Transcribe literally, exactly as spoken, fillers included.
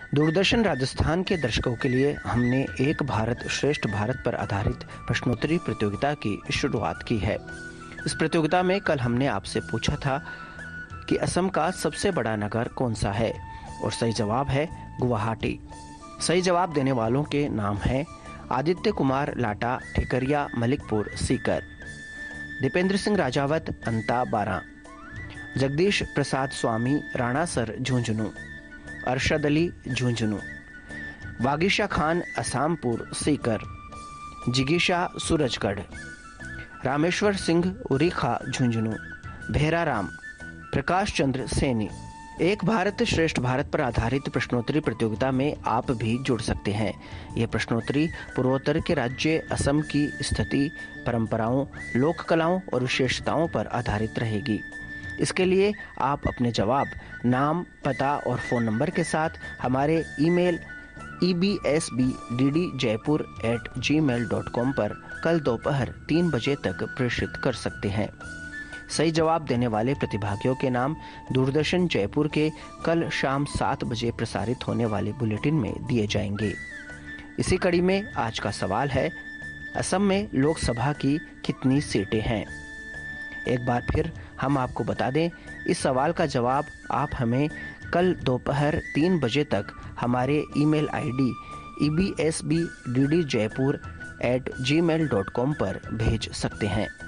दूरदर्शन राजस्थान के दर्शकों के लिए हमने एक भारत श्रेष्ठ भारत पर आधारित प्रश्नोत्तरी प्रतियोगिता की शुरुआत की है। इस प्रतियोगिता में कल हमने आपसे पूछा था कि असम का सबसे बड़ा नगर कौन सा है, और सही जवाब है गुवाहाटी। सही जवाब देने वालों के नाम हैं आदित्य कुमार लाटा, ठिकरिया, मलिकपुर, सीकर, दीपेंद्र सिंह राजावत, अंता, बारा, जगदीश प्रसाद स्वामी, राणासर, झुंझुनू, अरशद अली, झुंझुनू, वागीशा खान, असामपुर, सीकर, जिगीशा, सूरजगढ़, रामेश्वर सिंह, उरीखा, झुंझुनू, भेरा राम, प्रकाश चंद्र सैनी। एक भारत श्रेष्ठ भारत पर आधारित प्रश्नोत्तरी प्रतियोगिता में आप भी जुड़ सकते हैं। यह प्रश्नोत्तरी पूर्वोत्तर के राज्य असम की स्थिति, परंपराओं, लोक कलाओं और विशेषताओं पर आधारित रहेगी। इसके लिए आप अपने जवाब नाम, पता और फ़ोन नंबर के साथ हमारे email E B S B D D Jaipur at G mail dot com पर कल दोपहर तीन बजे तक प्रेषित कर सकते हैं। सही जवाब देने वाले प्रतिभागियों के नाम दूरदर्शन जयपुर के कल शाम सात बजे प्रसारित होने वाले बुलेटिन में दिए जाएंगे। इसी कड़ी में आज का सवाल है, असम में लोकसभा की कितनी सीटें हैं? एक बार फिर हम आपको बता दें, इस सवाल का जवाब आप हमें कल दोपहर तीन बजे तक हमारे email ID E B S B D D Jaipur at G mail dot com पर भेज सकते हैं।